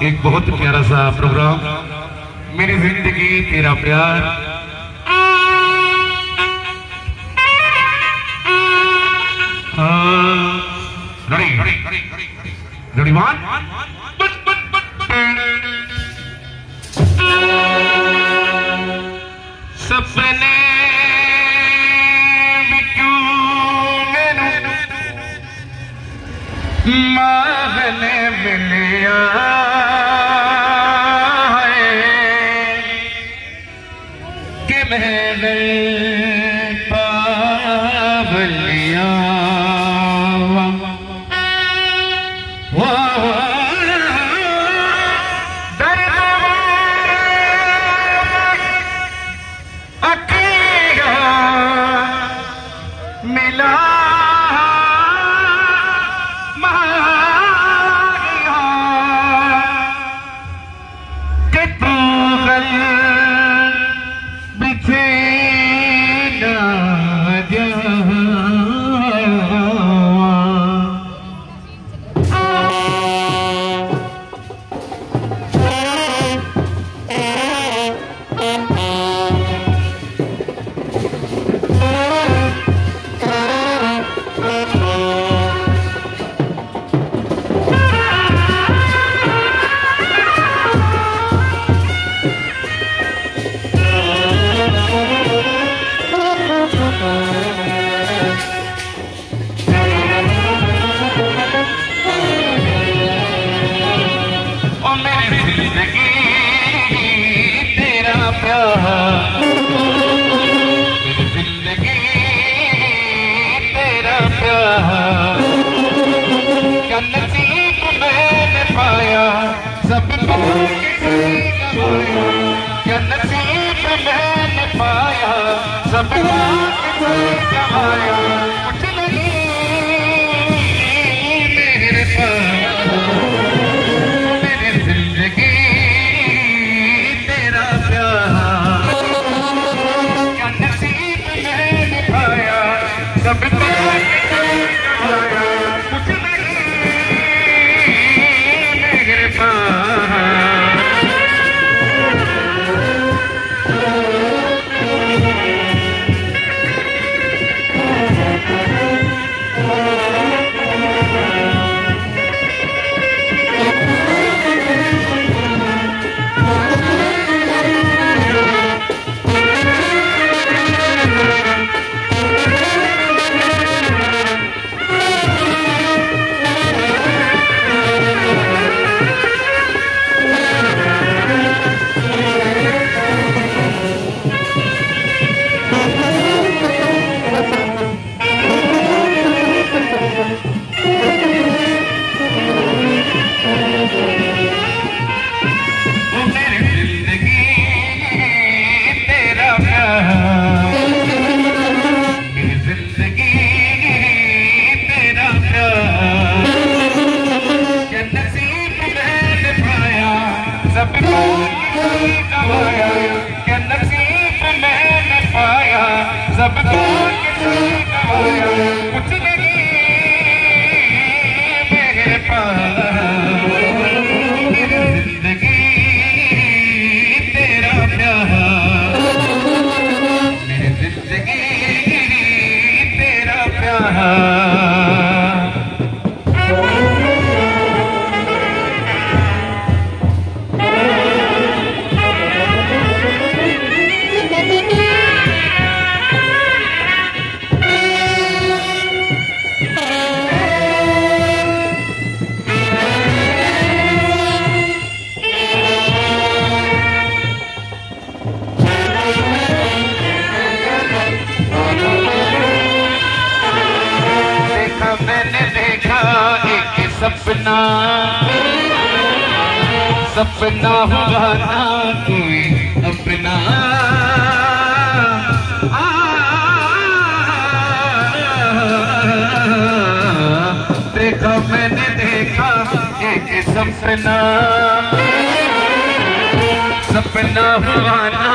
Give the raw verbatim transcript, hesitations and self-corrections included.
एक बहुत प्यारा सा प्रोग्राम मेरी जिंदगी तेरा प्यार। रेडी वन सपने मागने मिलिया है कि मैंने पावलिया मिला क्या नसीब मैंने पाया सब कमाया कुछ नहीं मेरे पास मेरी जिंदगी तेरा प्यार। क्या नसीब मैंने पाया सब कमाया कुछ नहीं मेरे पास। क्या नसीब मैंने पाया सब कुछ नहीं मेरे पास। मेरी जिंदगी तेरा प्यार मेरी जिंदगी तेरा प्यार। मैंने देखा एक सपना सपना हुआ ना कोई अपना देखा मैंने देखा एक सपना सपना हुआ ना